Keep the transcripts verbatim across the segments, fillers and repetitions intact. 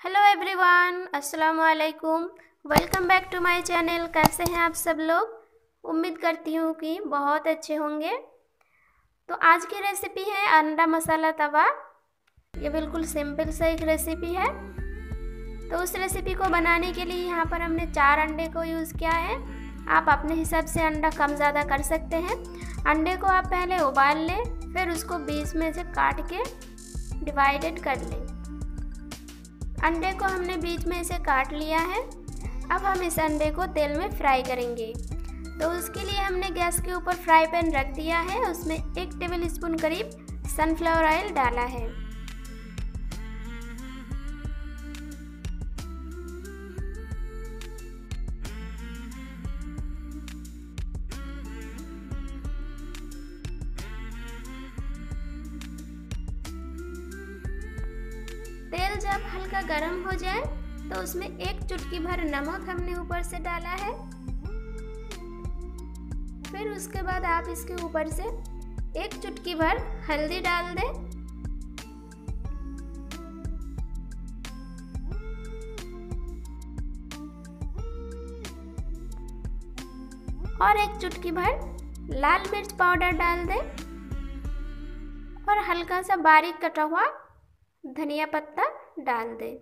Hello everyone, अस्सलाम वालेकुम। Welcome back to my channel. कैसे हैं आप सब लोग? उम्मीद करती हूँ कि बहुत अच्छे होंगे। तो आज की रेसिपी है अंडा मसाला तवा। ये बिल्कुल सिंपल सा एक रेसिपी है। तो उस रेसिपी को बनाने के लिए यहाँ पर हमने चार अंडे को यूज़ किया है। आप अपने हिसाब से अंडा कम ज़्यादा कर सकते हैं। अंडे को आप पहले उबाल लें, फिर उसको बीच में से काट के डिवाइडेड कर लें। अंडे को हमने बीच में से काट लिया है। अब हम इस अंडे को तेल में फ्राई करेंगे। तो उसके लिए हमने गैस के ऊपर फ्राई पैन रख दिया है। उसमें एक टेबल स्पून करीब सनफ्लावर ऑयल डाला है। तेल जब हल्का गर्म हो जाए तो उसमें एक चुटकी भर नमक हमने ऊपर से डाला है। फिर उसके बाद आप इसके ऊपर से एक चुटकी भर हल्दी डाल दें और एक चुटकी भर लाल मिर्च पाउडर डाल दें और हल्का सा बारीक कटा हुआ धनिया पत्ता डाल दें।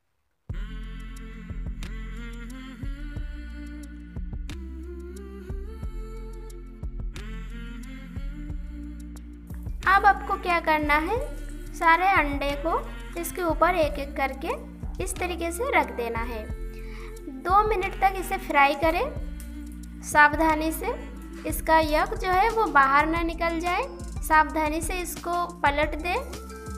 अब आपको क्या करना है, सारे अंडे को इसके ऊपर एक एक करके इस तरीके से रख देना है। दो मिनट तक इसे फ्राई करें। सावधानी से इसका यक जो है वो बाहर ना निकल जाए। सावधानी से इसको पलट दें।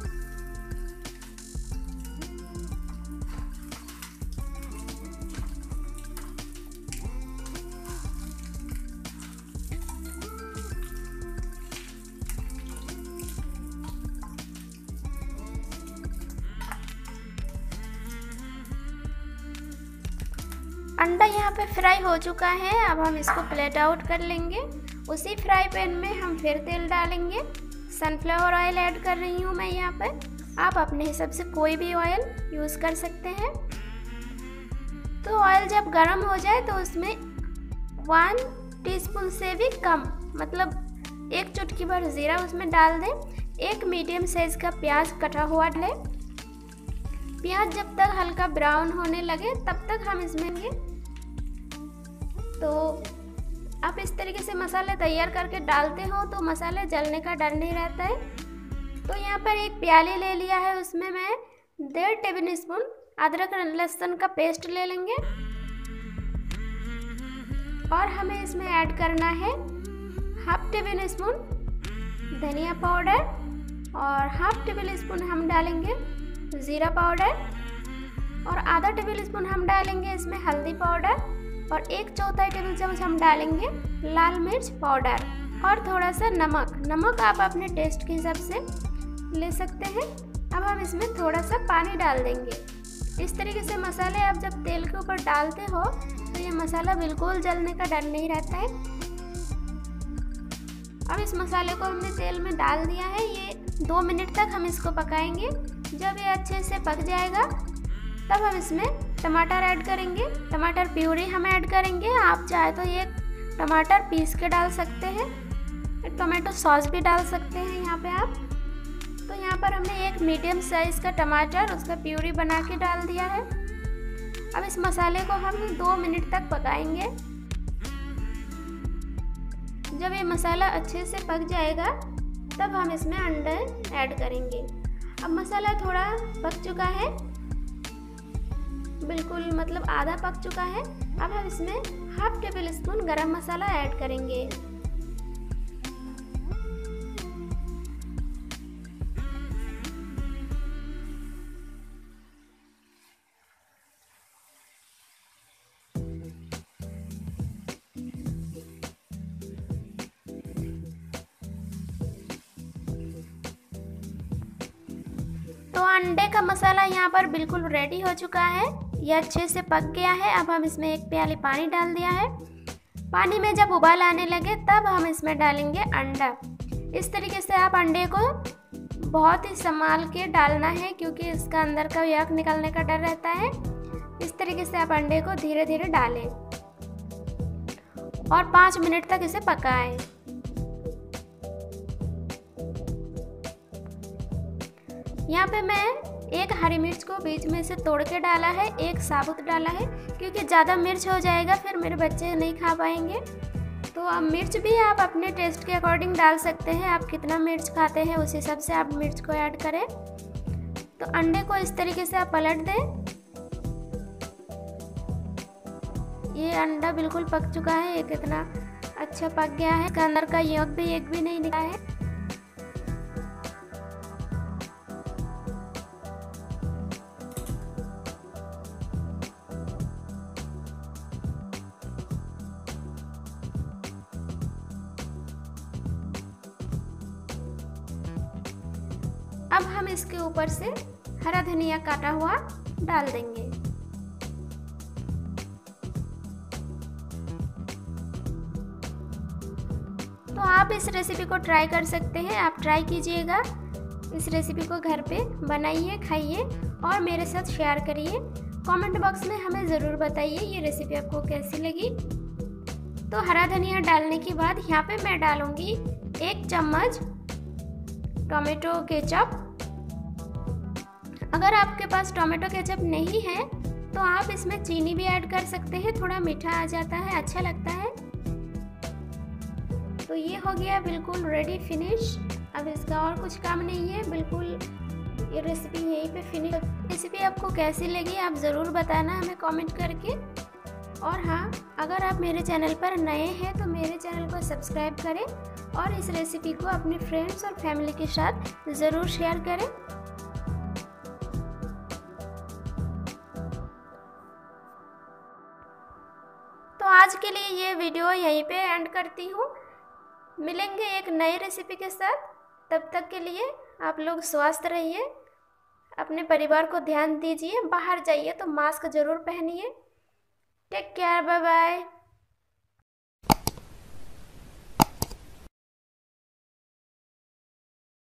अंडा यहाँ पे फ्राई हो चुका है। अब हम इसको प्लेट आउट कर लेंगे। उसी फ्राई पैन में हम फिर तेल डालेंगे। सनफ्लावर ऑयल ऐड कर रही हूँ मैं यहाँ पर। आप अपने हिसाब से कोई भी ऑयल यूज़ कर सकते हैं। तो ऑयल जब गर्म हो जाए तो उसमें वन टीस्पून से भी कम, मतलब एक चुटकी भर जीरा उसमें डाल दें। एक मीडियम साइज़ का प्याज कटा हुआ डालें। प्याज जब तक हल्का ब्राउन होने लगे तब तक हम इसमें तो आप इस तरीके से मसाले तैयार करके डालते हो तो मसाले जलने का डर नहीं रहता है। तो यहाँ पर एक प्याली ले लिया है, उसमें मैं डेढ़ टेबल स्पून अदरक लहसुन का पेस्ट ले लेंगे और हमें इसमें ऐड करना है हाफ टेबल स्पून धनिया पाउडर और हाफ टेबल स्पून हम डालेंगे जीरा पाउडर और आधा टेबल स्पून हम डालेंगे इसमें हल्दी पाउडर और एक चौथाई टेबल चम्मच हम डालेंगे लाल मिर्च पाउडर और थोड़ा सा नमक। नमक आप अपने टेस्ट के हिसाब से ले सकते हैं। अब हम इसमें थोड़ा सा पानी डाल देंगे। इस तरीके से मसाले आप जब तेल के ऊपर डालते हो तो ये मसाला बिल्कुल जलने का डर नहीं रहता है। अब इस मसाले को हमने तेल में डाल दिया है। ये दो मिनट तक हम इसको पकाएंगे। जब ये अच्छे से पक जाएगा तब हम इसमें टमाटर ऐड करेंगे। टमाटर प्यूरी हम ऐड करेंगे। आप चाहे तो ये टमाटर पीस के डाल सकते हैं। टमाटो सॉस भी डाल सकते हैं यहाँ पे आप। तो यहाँ पर हमने एक मीडियम साइज़ का टमाटर उसका प्यूरी बना के डाल दिया है। अब इस मसाले को हम दो मिनट तक पकाएंगे। जब ये मसाला अच्छे से पक जाएगा तब हम इसमें अंडे ऐड करेंगे। अब मसाला थोड़ा पक चुका है, बिल्कुल मतलब आधा पक चुका है। अब हम इसमें हाफ टेबल स्पून गरम मसाला ऐड करेंगे। तो अंडे का मसाला यहाँ पर बिल्कुल रेडी हो चुका है। यह अच्छे से पक गया है। अब हम इसमें एक प्याली पानी डाल दिया है। पानी में जब उबाल आने लगे तब हम इसमें डालेंगे अंडा। इस तरीके से आप अंडे को बहुत ही संभाल के डालना है क्योंकि इसका अंदर का यक निकलने का डर रहता है। इस तरीके से आप अंडे को धीरे धीरे डालें और पाँच मिनट तक इसे पकाएं। यहाँ पे मैं एक हरी मिर्च को बीच में से तोड़ के डाला है, एक साबुत डाला है क्योंकि ज़्यादा मिर्च हो जाएगा फिर मेरे बच्चे नहीं खा पाएंगे। तो अब मिर्च भी आप अपने टेस्ट के अकॉर्डिंग डाल सकते हैं, आप कितना मिर्च खाते हैं उस हिसाब से आप मिर्च को ऐड करें। तो अंडे को इस तरीके से आप पलट दें। ये अंडा बिल्कुल पक चुका है, ये कितना अच्छा पक गया है, इसका अंदर का यक भी एक भी नहीं निकला है। अब हम इसके ऊपर से हरा धनिया काटा हुआ डाल देंगे। तो आप इस रेसिपी को ट्राई कर सकते हैं, आप ट्राई कीजिएगा। इस रेसिपी को घर पे बनाइए, खाइए और मेरे साथ शेयर करिए। कमेंट बॉक्स में हमें ज़रूर बताइए ये रेसिपी आपको कैसी लगी। तो हरा धनिया डालने के बाद यहाँ पे मैं डालूँगी एक चम्मच टोमेटो केचप। अगर आपके पास टोमेटो केचप नहीं है तो आप इसमें चीनी भी ऐड कर सकते हैं, थोड़ा मीठा आ जाता है, अच्छा लगता है। तो ये हो गया बिल्कुल रेडी फिनिश। अब इसका और कुछ काम नहीं है, बिल्कुल ये रेसिपी यहीं पे फिनिश। रेसिपी आपको कैसी लगी आप ज़रूर बताना हमें कमेंट करके। और हाँ, अगर आप मेरे चैनल पर नए हैं तो मेरे चैनल को सब्सक्राइब करें और इस रेसिपी को अपने फ्रेंड्स और फैमिली के साथ ज़रूर शेयर करें। तो आज के लिए ये वीडियो यहीं पे एंड करती हूँ। मिलेंगे एक नई रेसिपी के साथ, तब तक के लिए आप लोग स्वस्थ रहिए, अपने परिवार को ध्यान दीजिए, बाहर जाइए तो मास्क ज़रूर पहनिए। Take care, bye bye.